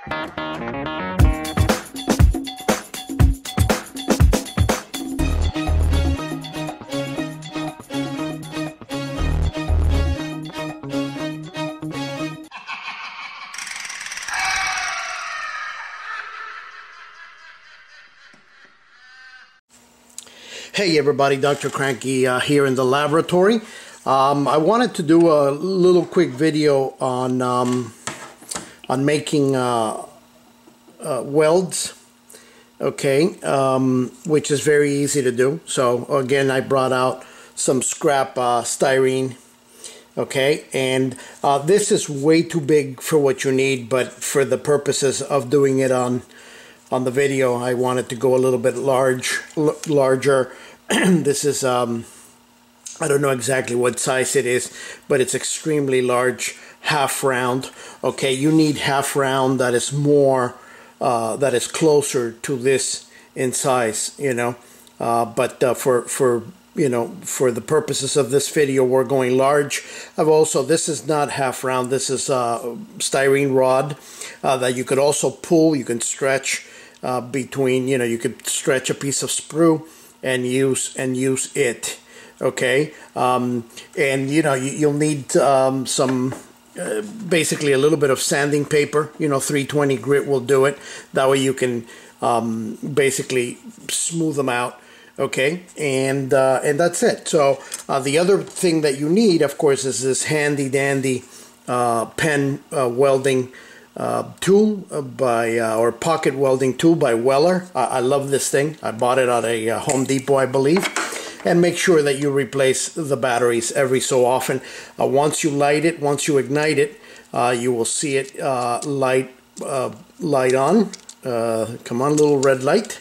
Hey everybody, Dr. Cranky here in the laboratory. I wanted to do a little quick video on making welds, okay, which is very easy to do. So again, I brought out some scrap styrene, okay, and this is way too big for what you need, but for the purposes of doing it on the video, I wanted to go a little bit larger. This is I don't know exactly what size it is, but it's extremely large, half round. Okay, you need half round that is more that is closer to this in size, you know. But for you know, for the purposes of this video, we're going large. This is not half round. This is styrene rod that you could also pull. You can stretch between, you know, you could stretch a piece of sprue and use it, okay. And you know, you'll need some basically a little bit of sanding paper, you know, 320 grit will do it. That way you can basically smooth them out, okay, and that's it. So the other thing that you need, of course, is this handy dandy pen welding tool by or pocket welding tool by Weller. I love this thing. I bought it at a Home Depot, I believe. And make sure that you replace the batteries every so often. Once you light it, once you ignite it, you will see it light on. Come on, little red light.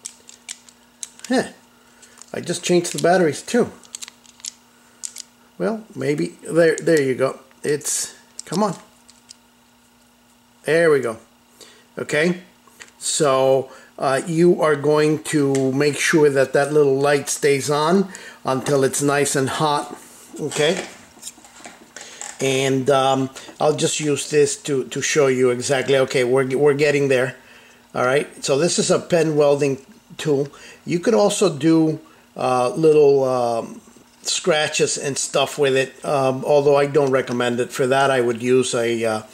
I just changed the batteries too. Well, maybe there you go. Come on. There we go. Okay, so you are going to make sure that that little light stays on until it's nice and hot. Okay, and I'll just use this to show you exactly. Okay, we're getting there. All right, so this is a pen welding tool. You could also do little scratches and stuff with it, although I don't recommend it. For that, I would use a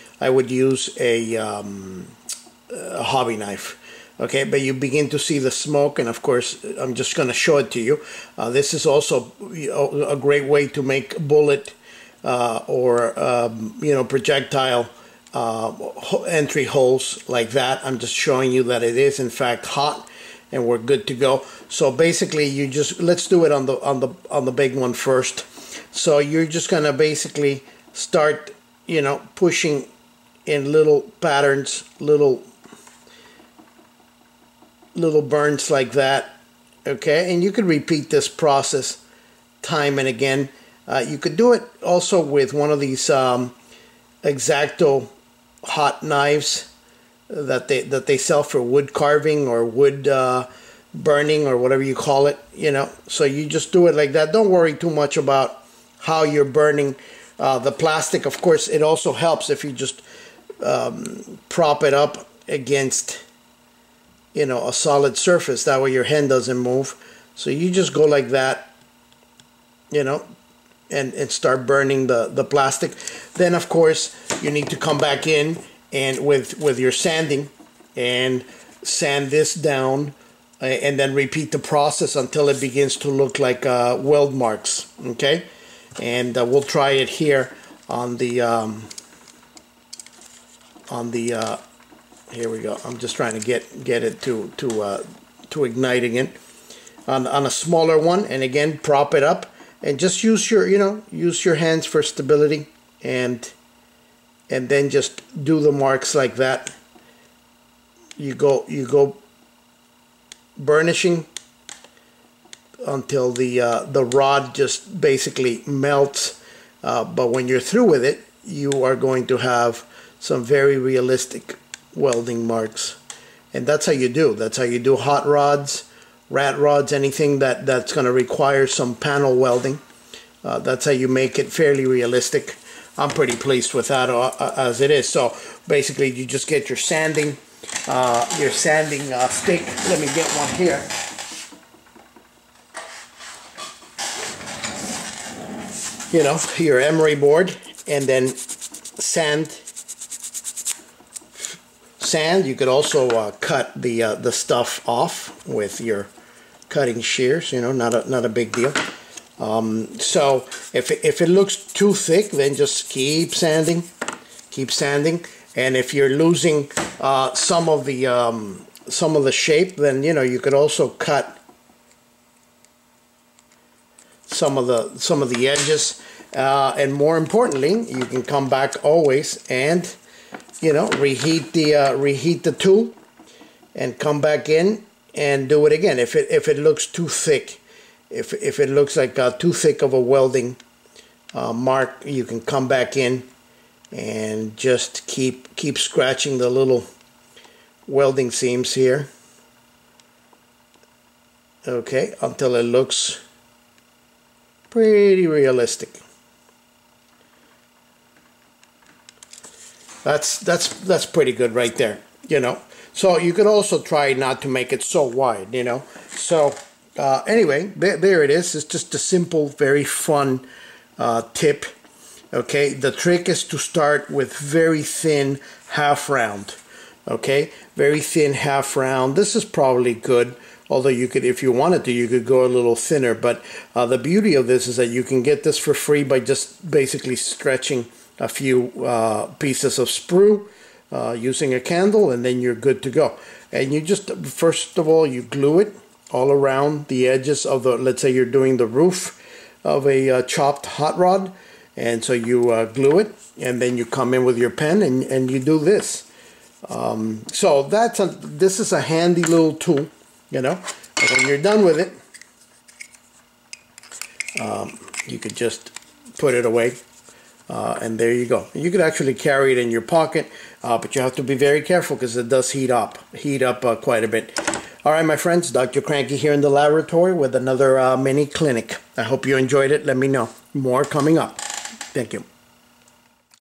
hobby knife, okay. But you begin to see the smoke, and of course I'm just going to show it to you. This is also a great way to make bullet or you know, projectile entry holes like that. I'm just showing you that it is in fact hot, and we're good to go. So basically, let's do it on the big one first. So you're just going to basically start, you know, pushing in little patterns, little burns like that, okay. And you could repeat this process time and again. You could do it also with one of these X-Acto hot knives that they sell for wood carving or wood burning or whatever you call it, you know. So you just do it like that. Don't worry too much about how you're burning the plastic. Of course, it also helps if you just prop it up against, you know, a solid surface. That way your hand doesn't move. So you just go like that, you know, and start burning the plastic. Then of course you need to come back in and with your sanding and sand this down, and then repeat the process until it begins to look like weld marks, okay. And we'll try it here on the here we go. I'm just trying to get it to igniting it on a smaller one, and again prop it up and just use your hands for stability, and then just do the marks like that. You go burnishing until the rod just basically melts, but when you're through with it, you are going to have some very realistic welding marks. And that's how you do hot rods, rat rods, anything that's going to require some panel welding. That's how you make it fairly realistic. I'm pretty pleased with that as it is. So basically, you just get your sanding stick. Let me get one here. You know, your emery board, and then sand. You could also cut the stuff off with your cutting shears. You know, not a big deal. So if it looks too thick, then just keep sanding, and if you're losing some of the shape, then you know you could also cut some of the edges, and more importantly, you can come back always and reheat the tool and come back in and do it again if it looks too thick. If it looks like too thick of a welding mark, you can come back in and just keep scratching the little welding seams here, okay, until it looks pretty realistic. That's pretty good right there, you know. So you could also try not to make it so wide, you know. So anyway, there it is. It's just a simple, very fun tip. Okay, the trick is to start with very thin half round. Okay, very thin half round. This is probably good. Although you could, if you wanted to, you could go a little thinner. But the beauty of this is that you can get this for free by just basically stretching a few pieces of sprue using a candle, and then you're good to go. And you just, first of all, you glue it all around the edges of the, let's say you're doing the roof of a chopped hot rod, and so you glue it, and then you come in with your pen and you do this. So this is a handy little tool, you know. And when you're done with it, you could just put it away, and there you go. You could actually carry it in your pocket, but you have to be very careful because it does heat up quite a bit. All right, my friends, Dr. Cranky here in the laboratory with another mini clinic. I hope you enjoyed it. Let me know. More coming up. Thank you.